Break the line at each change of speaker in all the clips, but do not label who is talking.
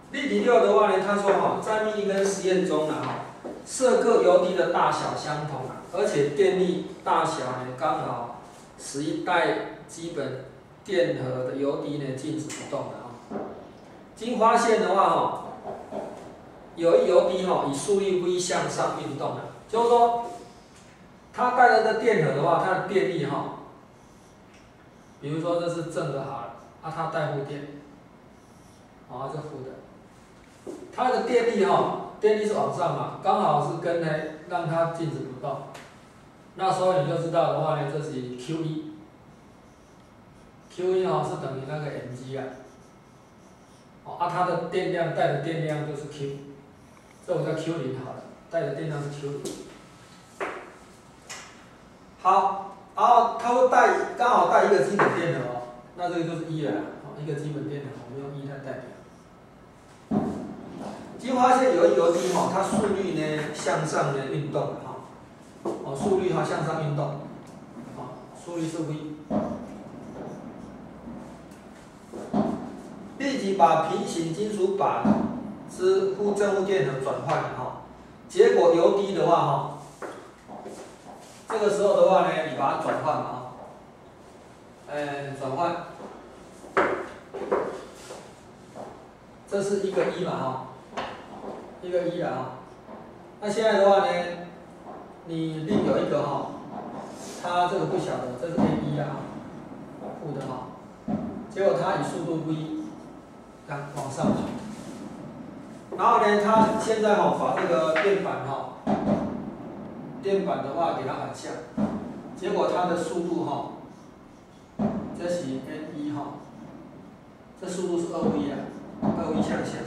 例题6的话呢，他说在密跟实验中设各油滴的大小相同而且电力大小呢刚好使一带基本电荷的油滴呢静止不动经发现的话有一油滴以速率 v 向上运动就是说它带的这电荷的话，它的电力比如说这是正的好了，它带负电，这负的，它的电力电力是往上嘛，刚好是跟让它静止不动，那时候你就知道的话呢，这是 Q1 是等于那个 mg 它的电量带的电量就是 Q， 这我叫 Q0好了，带的电量是 Q0。好，然后它会刚好带一个基本电荷那这个就是1了一个基本电荷，我们用1来代表。经发现有一油滴它速率呢向上呢运动速率向上运动速率是 v。立即把平行金属板之负正负电荷转换结果油滴的话这个时候的话呢，你把它转换转换，这是一个1嘛一个1了那现在的话呢，你另有一个它这个不晓得，这是 A1负的结果它以速度 v 往上跑，然后呢，它现在把这个电板的话给它反向，结果它的速度这是 N1 这速度是2v 2v 向下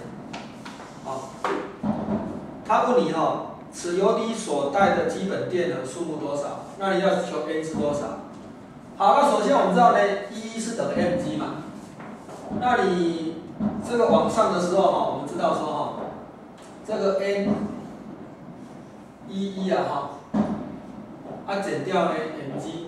他问你此油滴所带的基本电荷数目多少？那你要求 N 是多少？好，那首先我们知道呢，E 是等于 mg 嘛，那你这个往上的时候我们知道说这个 N 11减掉呢 mg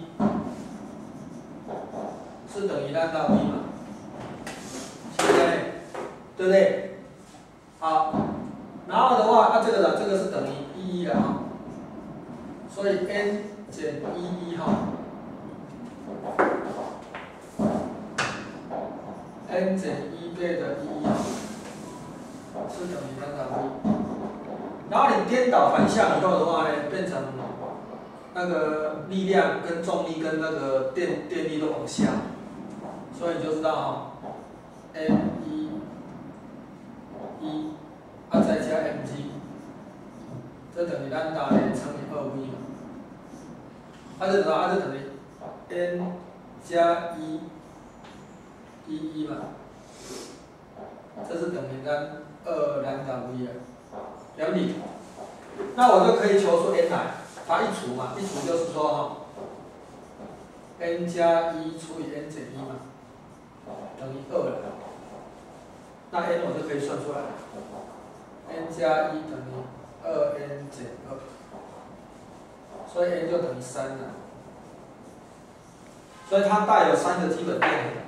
是等于λ v 嘛，现在对不对？好，然后的话，这个是等于11的所以 n 减11n 减1倍的11是等于λ v。然后你颠倒反向以后的话呢，变成那个力量跟重力跟那个电力都往下，所以你就知道n1再加 mg， 这等于λ呢乘以2v嘛，这等于 n 加11嘛，这是等于2λ v 了解？那我就可以求出 n 来，它一除嘛，一除就是说n 加1除以 n 减1嘛，等于2了。那 n 我就可以算出来了 ，n 加1等于2n 减2，所以 n 就等于3了。所以它带有3个基本电荷。